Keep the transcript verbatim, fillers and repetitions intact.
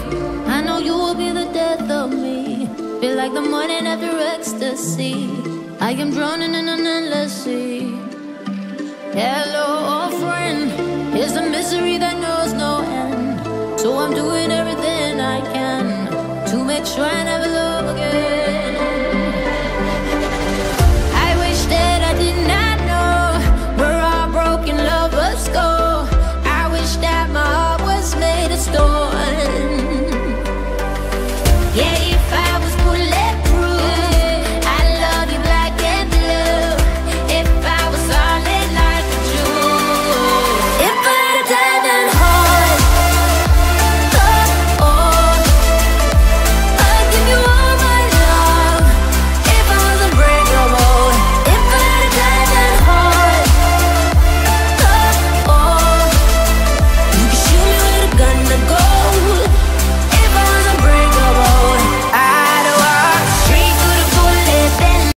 I know you will be the death of me. Feel like the morning after ecstasy. I am drowning in an endless sea. Hello, old friend. Here's a misery that knows no end. So I'm doing everything